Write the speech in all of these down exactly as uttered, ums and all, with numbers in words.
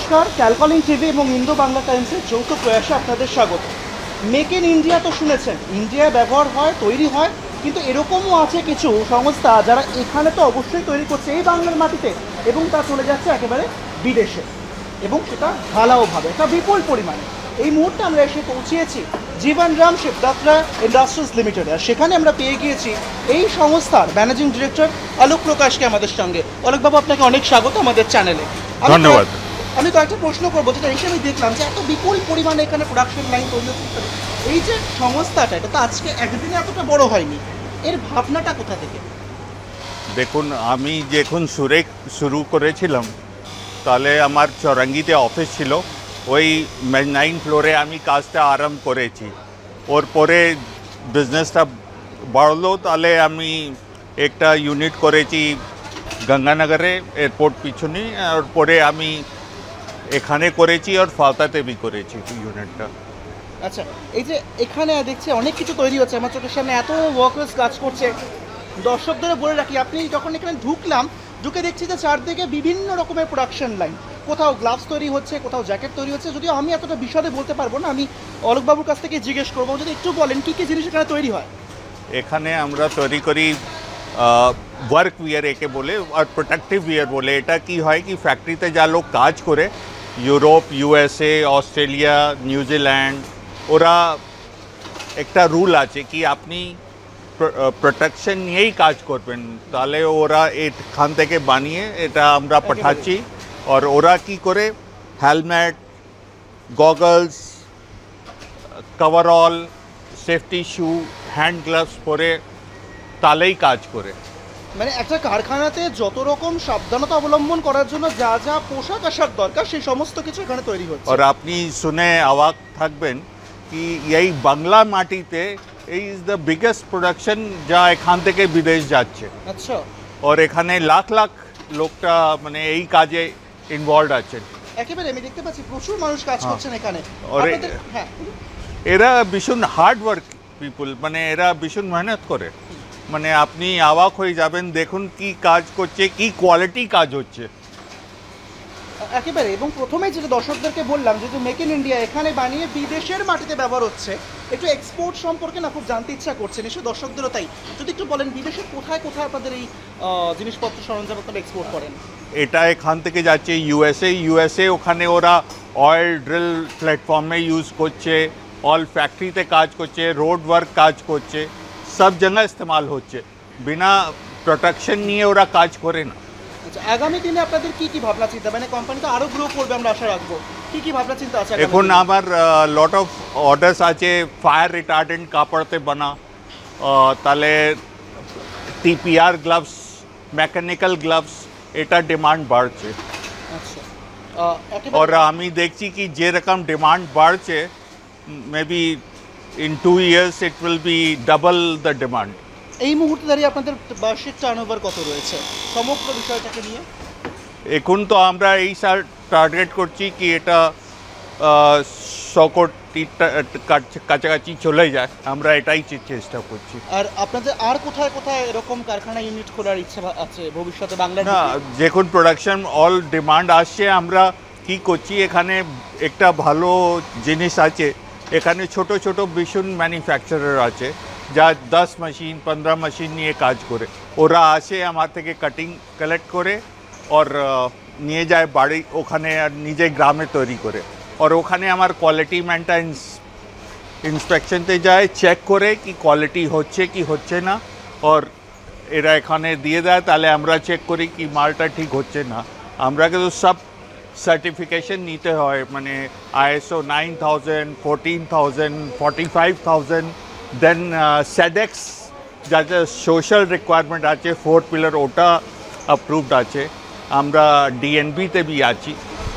নমস্কার, ক্যালকলিং টিভি এবং ইন্দো বাংলা টাইমসের যৌথ প্রয়াসে আপনাদের স্বাগত। মেক ইন ইন্ডিয়া তো শুনেছেন, ইন্ডিয়ায় ব্যবহার হয়, তৈরি হয়, কিন্তু এরকমও আছে কিছু সংস্থা যারা এখানে তো অবশ্যই তৈরি করছে এই বাংলার মাটিতে, এবং তা চলে যাচ্ছে একেবারে বিদেশে, এবং সেটা ঢালাওভাবে, একটা বিপুল পরিমাণে। এই মুহূর্তে আমরা এসে পৌঁছিয়েছি জীবন রাম শিবদাত্রা ইন্ডাস্ট্রিজ লিমিটেড, আর সেখানে আমরা পেয়ে গিয়েছি এই সংস্থার ম্যানেজিং ডিরেক্টর অলোক প্রকাশকে আমাদের সঙ্গে। অলোকবাবু, আপনাকে অনেক স্বাগত আমাদের চ্যানেলে। ধন্যবাদ। আমি কয়েকটা প্রশ্ন করবো, যেটা এসে আমি দেখলাম যে এত বিপুল পরিমাণে এখানে প্রোডাকশন লাইন তৈরি হচ্ছে। এই যে সংস্থাটা, এটা তো আজকে একদিনে এতটা বড় হয়নি, এর ভাবনাটা কোথা থেকে? দেখুন, আমি যখন শুরু শুরু করেছিলাম তাহলে আমার চৌরাঙ্গিতে অফিস ছিল, ওই নাইন ফ্লোরে আমি কাজটা আরম্ভ করেছি। ওর পরে বিজনেসটা বাড়লো, তাহলে আমি একটা ইউনিট করেছি গঙ্গানগরে এয়ারপোর্ট পিছনে, আর পরে আমি এখানে করেছি আর ফালতাতে বি করেছি ইউনিটটা। আচ্ছা, এই যে এখানে দেখছি অনেক কিছু তৈরি হচ্ছে, আমার চোখের সামনে এত ওয়ার্কার্স কাজ করছে। দর্শকদের বলে রাখি, আপনি যখন এখানে ঢুকলাম, ঢুকে দেখছি যে চারদিকে বিভিন্ন রকমের প্রোডাকশন লাইন, কোথাও গ্লাভস তৈরি হচ্ছে, কোথাও জ্যাকেট তৈরি হচ্ছে। যদিও আমি এতটা বিশদে বলতে পারবো না, আমি অলোকবাবুর কাছ থেকে জিজ্ঞেস করবো, যদি একটু বলেন কী কী জিনিস এখানে তৈরি হয়। এখানে আমরা তৈরি করি ওয়ার্ক উইয়ার একে বলে, আর প্রোটেক্টিভ উইয়ার বলে। এটা কি হয় কি, ফ্যাক্টরিতে যা লোক কাজ করে ইউরোপ, ইউএসএ, অস্ট্রেলিয়া, নিউজিল্যান্ড, ওরা একটা রুল আছে কি আপনি প্রোটেকশন নিয়েই কাজ করবেন, তাহলে ওরা এখান থেকে বানিয়ে এটা আমরা পাঠাচ্ছি। আর ওরা কি করে helmet, goggles, coverall, safety shoe, hand gloves পরে তাহলেই কাজ করে। মানে একটা কারখানাতে যত রকম সাবধানতা অবলম্বন করার জন্য যা যা পোশাক আশাক দরকার, সেই সমস্ত কিছু এখানে তৈরি হচ্ছে। আর আপনি শুনে অবাক থাকবেন কি এই বাংলা মাটিতে এই ইজ দ্য বিগেস্ট প্রোডাকশন যা এখান থেকে বিদেশ যাচ্ছে। আচ্ছা। আর এখানে লাখ লাখ লোকটা মানে এই কাজে ইনভলভ আছেন। একেবারে আমি দেখতে পাচ্ছি প্রচুর মানুষ কাজ করছেন এখানে। ওরে, আপনাদের- হ্যাঁ, এরা ভীষণ হার্ড ওয়ার্ক পিপুল, মানে এরা ভীষণ মেহনত করে, মানে আপনি অবাক হয়ে যাবেন। দেখুন কি কাজ করছে, কি কোয়ালিটি কাজ হচ্ছে একেবারে। এবং প্রথমেই যেটা দর্শকদেরকে বললাম, যেহেতু মেক ইন ইন্ডিয়া এখানে বানিয়ে বিদেশের মাটিতে ব্যবহার হচ্ছে, একটু এক্সপোর্ট সম্পর্কে না খুব জানতে ইচ্ছা করছে, নিশ্চয়ই দর্শকদেরও তাই। যদি একটু বলেন, বিদেশে কোথায় কোথায় আপনাদের এই আহ, জিনিসপত্র সরঞ্জাম আপনারা এক্সপোর্ট করেন? এটা এখান থেকে যাচ্ছে ইউএসএ, ইউএসএ ওখানে ওরা অয়েল ড্রিল প্ল্যাটফর্মে ইউজ করছে, অল ফ্যাক্টরিতে কাজ করছে, রোড ওয়ার্ক কাজ করছে, সব জায়গায় ইস্তেমাল হচ্ছে। বিনা প্রোটেকশন নিয়ে ওরা কাজ করে না। আচ্ছা, আগামী দিনে আপনাদের কি কি ভাবনা চিন্তা, মানে কোম্পানি তো আরো গ্রো করবে আমরা আশা রাখবো, কি কি ভাবনা চিন্তা আছে? এখন আমার লট অফ অর্ডার্স আছে ফায়ার রিটার্ডেন্ট কাপড়তে বানা, তাহলে টিপিআর গ্লাভস, মেকানিক্যাল গ্লাভস, এটা ডিমান্ড বাড়ছে। আচ্ছা, और আমি দেখছি কি যেরকম ডিমান্ড বাড়ছে, maybe in two years it will be double the demand. এই মুহূর্তে দাঁড়িয়ে আপনাদের বার্ষিক টার্নওভার কত রয়েছে সমগ্র বিষয়টাকে নিয়ে? এখন তো আমরা এই সাল টার্গেট করছি কি এটা শো কোটি কাছাকাছি চলে যায়, আমরা এটাই চেষ্টা করছি। আর আপনাদের আর কোথায় কোথায় এরকম কারখানা ইউনিট খোলার ইচ্ছা আছে ভবিষ্যতে বাংলার? না, যখন প্রোডাকশন অল ডিমান্ড আসছে, আমরা কি করছি, এখানে একটা ভালো জিনিস আছে, এখানে ছোট ছোট ভীষণ ম্যানুফ্যাকচারার আছে যা দশ মেশিন পনেরো মেশিন নিয়ে কাজ করে। ওরা আসে আমার থেকে কাটিং কালেক্ট করে আর নিয়ে যায় বাড়ি, ওখানে আর নিজে গ্রামে তৈরি করে। আর ওখানে আমার কোয়ালিটি মেনটেন্স ইন্সপেকশনতে যায়, চেক করে কি কোয়ালিটি হচ্ছে কি হচ্ছে না, আর এরা এখানে দিয়ে দেয়, তাহলে আমরা চেক করি কি মালটা ঠিক হচ্ছে না। আমরা কিন্তু সব সার্টিফিকেশন নিতে হয়, মানে ISO nine thousand, fourteen thousand, forty five thousand, then Sedex যা যা সোশ্যাল রিকোয়ারমেন্ট আছে, ফোর পিলার, ওটা অ্যাপ্রুভড আছে। আমরা ডিএনবিতে বি আছি।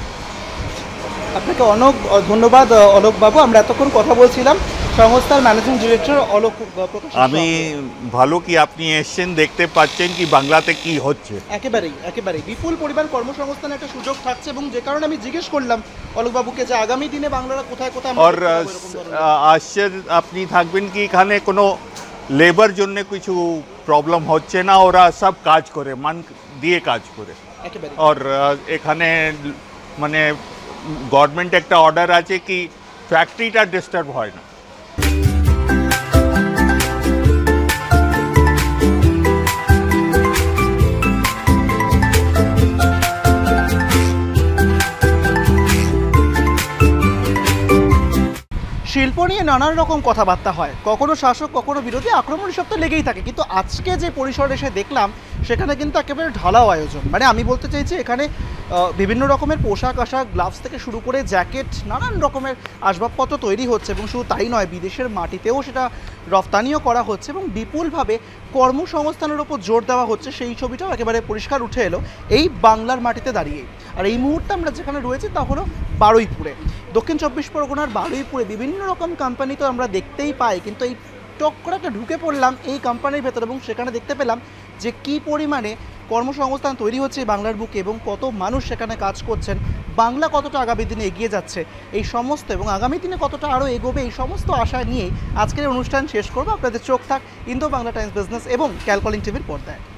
আপনাকে অনেক ধন্যবাদ অলোকবাবু। আমরা এতক্ষণ কথা বলছিলাম সংস্থার ম্যানেজিং ডিরেক্টর অলোক প্রকাশ। আমি ভালো কি আপনি এসছেন, দেখতে পাচ্ছেন কি বাংলাতে কি হচ্ছে। একেবারেই একেবারেই বিপুল পরিমাণ কর্মসংস্থানের একটা সুযোগ থাকছে, এবং যে কারণে আমি জিজ্ঞেস করলাম অলোকবাবুকে যে আগামী দিনে বাংলারা কোথায় কোথায়। আর আশ্চর্য আপনি থাকবেন কি এখানে কোনো লেবার জন্য কিছু প্রবলেম হচ্ছে না, ওরা সব কাজ করে, মান দিয়ে কাজ করে। আর এখানে মানে গভর্নমেন্ট একটা অর্ডার আছে কি ফ্যাক্টরিটা ডিস্টার্ব হয় না। শিল্প নিয়ে নানান রকম কথাবার্তা হয়, কখনো শাসক কখনো বিরোধী, আক্রমণ সব তো লেগেই থাকে, কিন্তু আজকে যে পরিসরে এসে দেখলাম সেখানে কিন্তু একেবারে ঢালাও আয়োজন। মানে আমি বলতে চাইছি এখানে বিভিন্ন রকমের পোশাক আশাক, গ্লাভস থেকে শুরু করে জ্যাকেট, নানান রকমের আসবাবপত্র তৈরি হচ্ছে এবং শুধু তাই নয়, বিদেশের মাটিতেও সেটা রপ্তানিও করা হচ্ছে এবং বিপুলভাবে কর্মসংস্থানের ওপর জোর দেওয়া হচ্ছে। সেই ছবিটাও একেবারে পরিষ্কার উঠে এলো এই বাংলার মাটিতে দাঁড়িয়ে। আর এই মুহূর্তে আমরা যেখানে রয়েছি তা হলো বারুইপুরে, দক্ষিণ চব্বিশ পরগনার বারুইপুরে। বিভিন্ন রকম কোম্পানি তো আমরা দেখতেই পাই, কিন্তু এই টক করে একটা ঢুকে পড়লাম এই কোম্পানির ভেতর এবং সেখানে দেখতে পেলাম যে কী পরিমাণে কর্মসংস্থান তৈরি হচ্ছে এই বাংলার বুকে এবং কত মানুষ সেখানে কাজ করছেন, বাংলা কতটা আগামী দিনে এগিয়ে যাচ্ছে এই সমস্ত, এবং আগামী দিনে কতটা আরও এগোবে এই সমস্ত আশা নিয়েই আজকের অনুষ্ঠান শেষ করবো। আপনাদের চোখ থাক ইন্দো বাংলা টাইমস বিজনেস এবং ক্যালকলিং টিভির পর্দায়।